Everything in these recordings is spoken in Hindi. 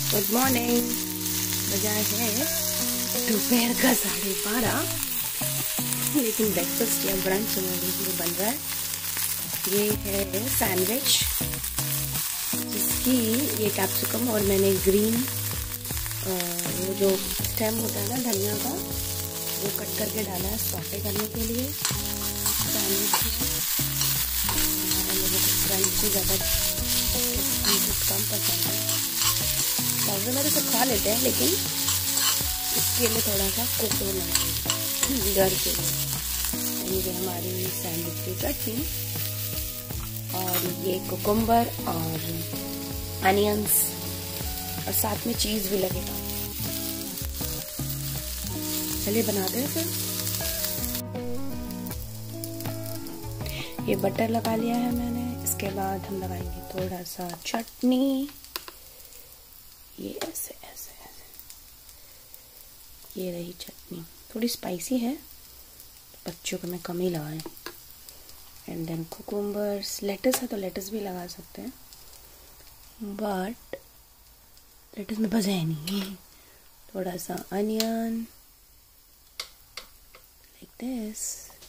Good morning. बजा है दोपहर का 12:30, लेकिन ब्रेकफास्ट या ब्रंच जो बन रहा है ये है सैंडविच, जिसकी ये कैप्सिकम और मैंने ग्रीन वो जो स्टेम होता है ना धनिया का, वो कट करके डाला है सॉटे करने के लिए। सैंडविच हमारे लोगों को क्रंची ज़्यादा कम पसंद है, पाउडर मेरे से खा लेते हैं, लेकिन इसके लिए थोड़ा सा कुक होना चाहिए डर के लिए। ये हमारी सैंडविच की चटनी और ये कुकुम्बर और अनियंस और साथ में चीज़ भी लगेगा। चलिए बनाते हैं फिर। ये बटर लगा लिया है मैंने, इसके बाद हम लगाएंगे थोड़ा सा चटनी। ये ऐसे ऐसे ऐसे, ये रही चटनी, थोड़ी स्पाइसी है, बच्चों को मैं कम ही लगाएं। एंड देन कुकुम्बर्स, लेटस है तो लेटस भी लगा सकते हैं, बट लेटस में मज़ा है नहीं। थोड़ा सा अनियन लाइक दिस,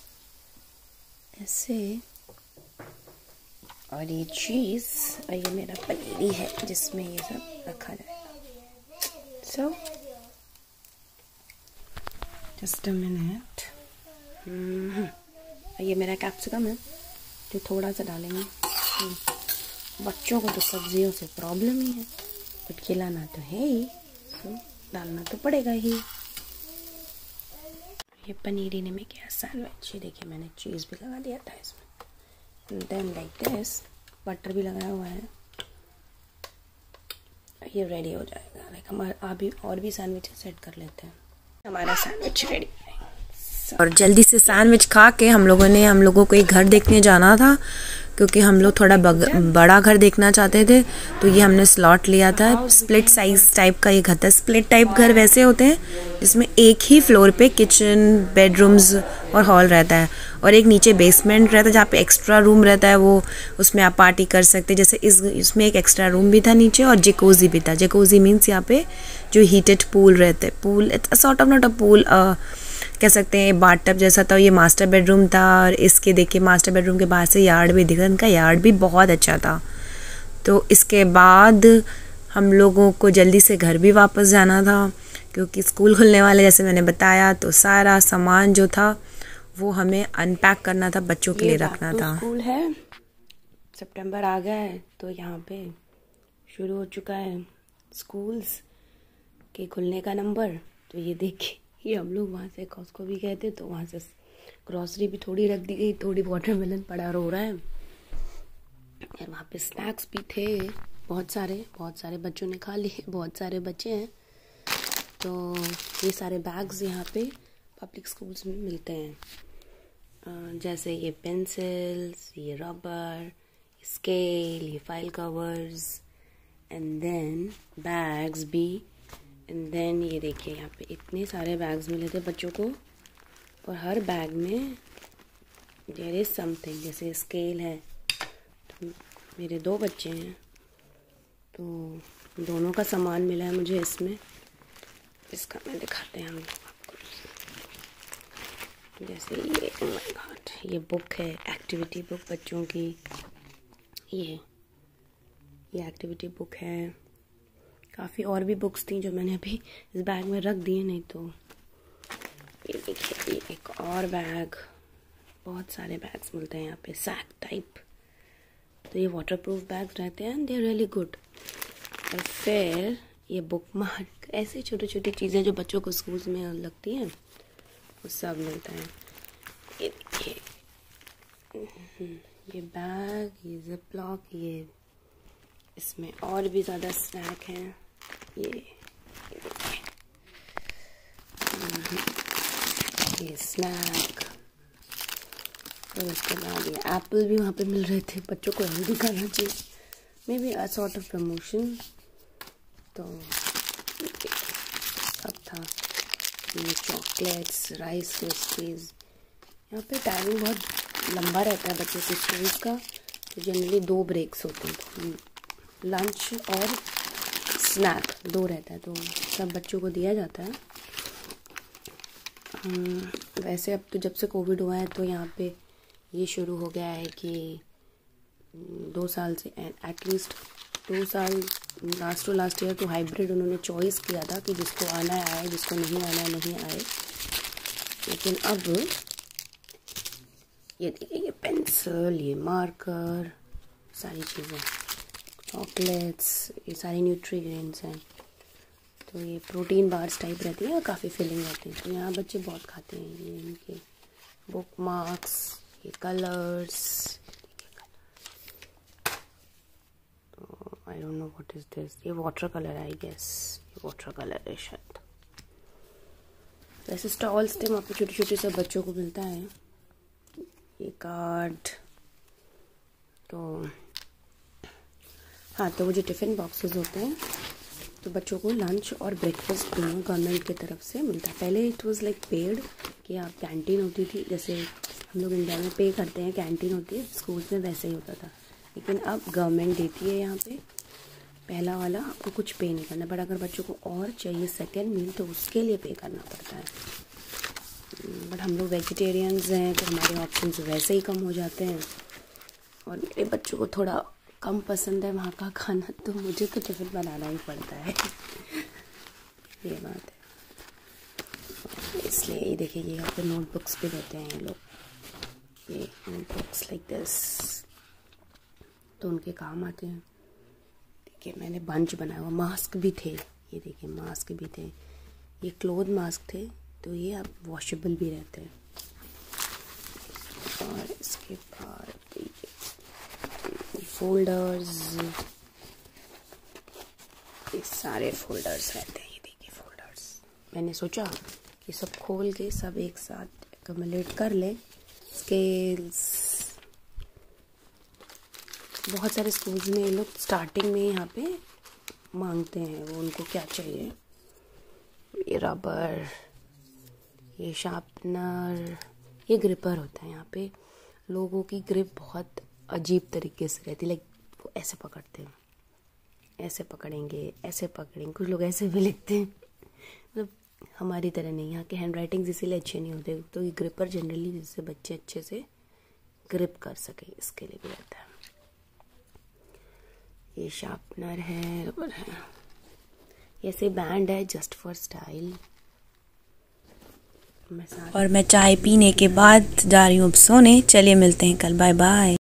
ऐसे, और ये चीज़, और ये मेरा पनीर है जिसमें ये सब रखा जाएगा। So just a minute. ये मेरा कैप्सिकम है जो थोड़ा सा डालेंगे। बच्चों को तो सब्जियों से प्रॉब्लम ही है, बट खिलाना तो है ही, तो डालना तो पड़ेगा ही। ये पनीर ने में क्या सैंडविच, ये देखिए मैंने चीज़ भी लगा दिया था इसमें। देन लाइक दिस, बटर भी लगाया हुआ है। ये रेडी हो जाएगा। लाइक हम अभी और भी सैंडविच सेट कर लेते हैं। हमारा सैंडविच रेडी है। और जल्दी से सैंडविच खा के हम लोगों को एक घर देखने जाना था, क्योंकि हम लोग थोड़ा बड़ा घर देखना चाहते थे। तो ये हमने स्लॉट लिया था। स्प्लिट साइज टाइप का ये घर था। स्प्लिट टाइप घर वैसे होते हैं जिसमें एक ही फ्लोर पे किचन, बेडरूम्स और हॉल रहता है, और एक नीचे बेसमेंट रहता है जहाँ पे एक्स्ट्रा रूम रहता है, वो उसमें आप पार्टी कर सकते हैं। जैसे इसमें एक एक्स्ट्रा रूम भी था नीचे, और जैकोजी भी था। जैकोजी मीन्स यहाँ पे जो हीटेड पूल रहते हैं। Pool sort of not a pool कह सकते हैं, बाथटब जैसा था। ये मास्टर बेडरूम था, और इसके देखिए मास्टर बेडरूम के बाहर से यार्ड भी दिख रहा है। इनका यार्ड भी बहुत अच्छा था। तो इसके बाद हम लोगों को जल्दी से घर भी वापस जाना था, क्योंकि स्कूल खुलने वाले, जैसे मैंने बताया। तो सारा सामान जो था वो हमें अनपैक करना था, बच्चों के लिए रखना था। स्कूल है, सितंबर आ गया है, तो यहाँ पे शुरू हो चुका है स्कूल्स के खुलने का नंबर। तो ये देखिए, ये हम लोग वहाँ से कॉस्को भी गए थे, तो वहाँ से ग्रॉसरी भी थोड़ी रख दी गई, थोड़ी वाटरमेलन पड़ा रो रहा है। और वहाँ पे स्नैक्स भी थे बहुत सारे बच्चों ने खा लिए, बहुत सारे बच्चे हैं। तो ये सारे बैग्स यहाँ पे पब्लिक स्कूल्स में मिलते हैं, जैसे ये पेंसिल्स, ये रबर, स्केल, ये file covers, and then bags भी। एंड देन ये देखिए यहाँ पे इतने सारे बैग्स मिले थे बच्चों को, और हर बैग में देयर इज समथिंग। जैसे स्केल है, तो मेरे 2 बच्चे हैं, तो दोनों का सामान मिला है मुझे इसमें। इसका मैं दिखाते हैं हम लोग आपको। जैसे ये, ओह माय गॉड, ये बुक है, एक्टिविटी बुक बच्चों की। ये एक्टिविटी बुक है। काफ़ी और भी बुक्स थी जो मैंने अभी इस बैग में रख दिए, नहीं तो। ये देखिए, ये एक और बैग, बहुत सारे बैग्स मिलते हैं यहाँ पे, सैक टाइप। तो ये वाटरप्रूफ बैग्स रहते हैं, दे आर रियली गुड। और फिर ये बुक मार्क, ऐसे छोटी छोटी चीज़ें जो बच्चों को स्कूल्स में लगती हैं, वो सब मिलता है। ये देखिए, ये बैग, ये जिपलॉक, ये इसमें और भी ज़्यादा स्नैक हैं। ये स्नैक, और उसके बाद ये एप्पल भी वहाँ पे मिल रहे थे। बच्चों को हेल्दी खाना चाहिए, maybe a sort of promotion. तो सब था। ये चॉकलेट्स, राइस क्रिस्पीज। यहाँ पे टाइमिंग बहुत लंबा रहता है बच्चों के स्कूल का, तो जनरली 2 ब्रेक्स होते हैं, लंच और स्नैक 2 रहता है, तो सब बच्चों को दिया जाता है। वैसे अब तो जब से कोविड हुआ है तो यहाँ पे ये शुरू हो गया है कि 2 साल से एटलीस्ट 2 साल लास्ट ईयर तो हाइब्रिड उन्होंने चॉइस किया था कि जिसको आना है आए, जिसको नहीं आना है नहीं आए। लेकिन अब ये देखिए, ये पेंसिल, ये मार्कर, सारी चीज़ें, चॉकलेट्स, ये सारे न्यूट्रीग्रेन्स हैं। तो ये प्रोटीन बार्स टाइप रहती है और काफ़ी फिलिंग रहती है, तो यहाँ बच्चे बहुत खाते हैं। ये इनके बुक मार्क्स, ये कलर्स, तो I don't know what is this, ये वाटर कलर है आई गेस, ये वाटर कलर है शायद। वैसे स्टॉल्स थे वहाँ पे छोटे छोटे सब बच्चों को मिलता है। ये कार्ड, तो हाँ, तो वो जो टिफ़िन बॉक्सेस होते हैं तो बच्चों को लंच और ब्रेकफास्ट दोनों गवर्नमेंट की तरफ से मिलता है। पहले इट वाज लाइक पेड कि आप कैंटीन होती थी, जैसे हम लोग इंडिया में पे करते हैं कैंटीन होती है स्कूल्स में, वैसे ही होता था। लेकिन अब गवर्नमेंट देती है यहाँ पे पहला वाला, आपको कुछ पे नहीं करना, बट अगर बच्चों को और चाहिए सेकेंड मील तो उसके लिए पे करना पड़ता है। बट हम लोग वेजिटेरियंस हैं तो हमारे ऑप्शंस वैसे ही कम हो जाते हैं, और मेरे बच्चों को थोड़ा कम पसंद है वहाँ का खाना, तो मुझे तो टिफ़िन बनाना ही पड़ता है। ये बात है, इसलिए ये देखिए, ये यहाँ पे नोटबुक्स भी देते हैं ये लोग, ये नोटबुक्स लाइक दिस, तो उनके काम आते हैं। देखिए मैंने बंच बनाया हुआ, मास्क भी थे, ये देखिए मास्क भी थे, ये क्लोथ मास्क थे, तो ये अब वॉशेबल भी रहते हैं। और इसके बाद फोल्डर्स, ये सारे फोल्डर्स रहते हैं, ये देखिए फोल्डर्स। मैंने सोचा कि सब खोल के सब एक साथ एक्युमुलेट कर लें। स्केल्स, बहुत सारे स्कूल्स में ये लोग स्टार्टिंग में यहाँ पे मांगते हैं वो उनको क्या चाहिए। ये रबर, ये शार्पनर, ये ग्रिपर होता है। यहाँ पे लोगों की ग्रिप बहुत अजीब तरीके से रहती है, लाइक वो ऐसे पकड़ते हैं, ऐसे पकड़ेंगे, ऐसे पकड़ेंगे, कुछ लोग ऐसे भी लिखते हैं, मतलब हमारी तरह नहीं। यहाँ के हैंड राइटिंग्स इसीलिए अच्छे नहीं होते, तो ये ग्रिपर जनरली जिससे बच्चे अच्छे से ग्रिप कर सके इसके लिए भी रहता है। ये शार्पनर है, रबर है, ऐसे बैंड है जस्ट फॉर स्टाइल। और मैं चाय पीने के बाद जा रही हूँ अब सोने। चलिए मिलते हैं कल, बाय बाय।